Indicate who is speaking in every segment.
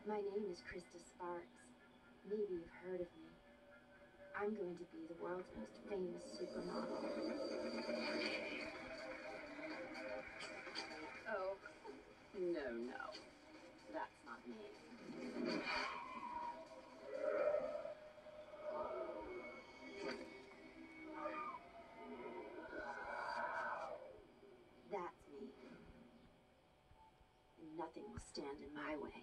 Speaker 1: My name is Krista Sparks. Maybe you've heard of me. I'm going to be the world's most famous supermodel.
Speaker 2: Oh, no. That's not me.
Speaker 1: That's me. And nothing will stand in my way.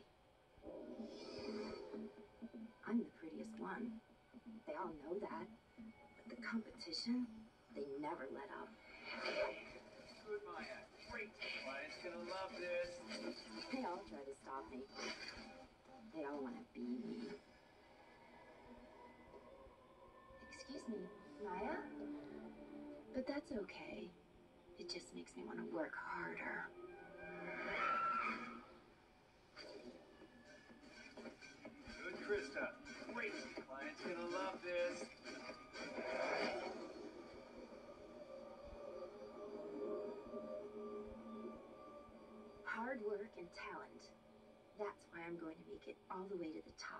Speaker 1: I'm the prettiest one. They all know that. But the competition, they never let up.
Speaker 3: Good, Maya. Great. Client's gonna love this.
Speaker 1: They all try to stop me. They all want to be me. Excuse me, Maya? But that's okay. It just makes me want to work harder.
Speaker 3: Good, Krista. Great. Client's gonna love this.
Speaker 1: Hard work and talent. That's why I'm going to make it all the way to the top.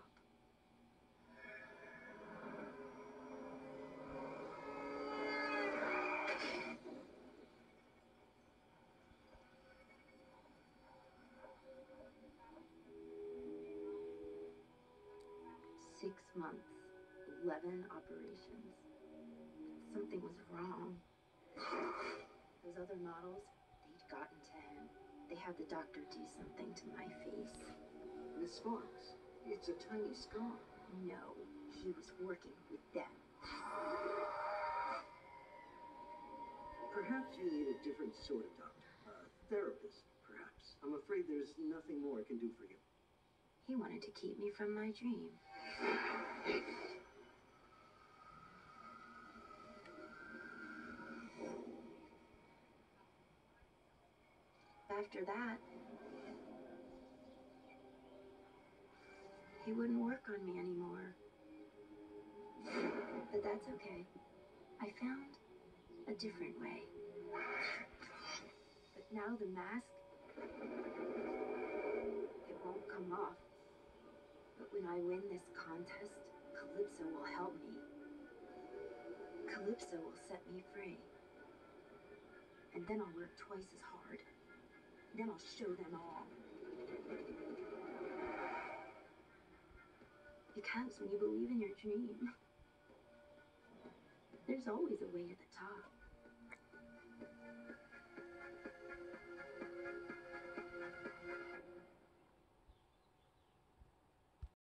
Speaker 1: Six months, 11 operations. Something was wrong. Those other models, they'd gotten to him. They had the doctor do something to my face.
Speaker 4: Miss Sparks, it's a tiny scar.
Speaker 1: No, he was working with them.
Speaker 4: Perhaps you need a different sort of doctor. A therapist, perhaps. I'm afraid there's nothing more I can do for you.
Speaker 1: He wanted to keep me from my dream. After that, he wouldn't work on me anymore. But that's okay. I found a different way. But now the mask, it won't come off. But when I win this contest, Calypso will help me. Calypso will set me free. And then I'll work twice as hard. Then I'll show them all. Because when you believe in your dream, there's always a way to the top.